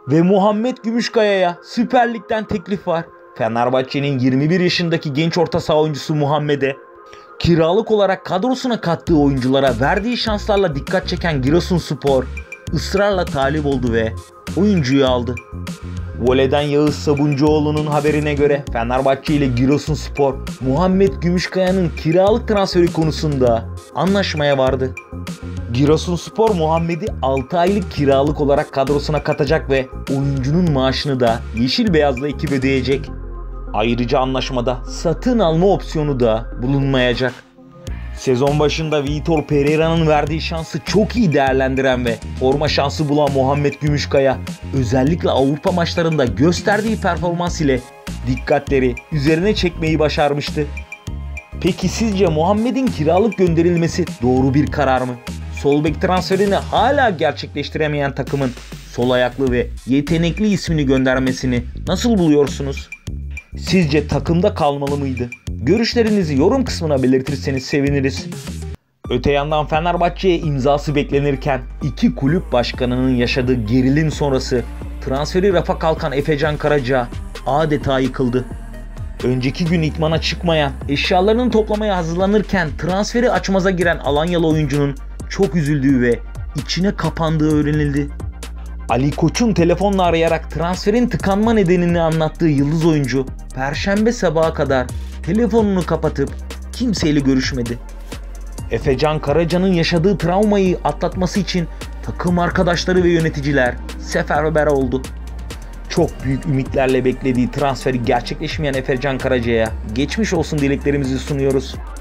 Ve Muhammed Gümüşkaya'ya Süper Lig'den teklif var. Fenerbahçe'nin 21 yaşındaki genç orta saha oyuncusu Muhammed'e kiralık olarak kadrosuna kattığı oyunculara verdiği şanslarla dikkat çeken Giresunspor ısrarla talip oldu ve oyuncuyu aldı. Voley'den Yağız Sabuncuoğlu'nun haberine göre Fenerbahçe ile Giresunspor Muhammed Gümüşkaya'nın kiralık transferi konusunda anlaşmaya vardı. Giresunspor Muhammed'i 6 aylık kiralık olarak kadrosuna katacak ve oyuncunun maaşını da yeşil beyazlı ekip ödeyecek. Ayrıca anlaşmada satın alma opsiyonu da bulunmayacak. Sezon başında Vitor Pereira'nın verdiği şansı çok iyi değerlendiren ve forma şansı bulan Muhammed Gümüşkaya özellikle Avrupa maçlarında gösterdiği performans ile dikkatleri üzerine çekmeyi başarmıştı. Peki sizce Muhammed'in kiralık gönderilmesi doğru bir karar mı? Sol bek transferini hala gerçekleştiremeyen takımın sol ayaklı ve yetenekli ismini göndermesini nasıl buluyorsunuz? Sizce takımda kalmalı mıydı? Görüşlerinizi yorum kısmına belirtirseniz seviniriz. Öte yandan Fenerbahçe'ye imzası beklenirken iki kulüp başkanının yaşadığı gerilim sonrası transferi rafa kalkan Efecan Karaca adeta yıkıldı. Önceki gün idmana çıkmayan, eşyalarını toplamaya hazırlanırken transferi açmaza giren Alanyalı oyuncunun çok üzüldüğü ve içine kapandığı öğrenildi. Ali Koç'un telefonla arayarak transferin tıkanma nedenini anlattığı yıldız oyuncu Perşembe sabaha kadar telefonunu kapatıp kimseyle görüşmedi. Efecan Karaca'nın yaşadığı travmayı atlatması için takım arkadaşları ve yöneticiler seferber oldu. Çok büyük ümitlerle beklediği transferi gerçekleşmeyen Efecan Karaca'ya geçmiş olsun dileklerimizi sunuyoruz.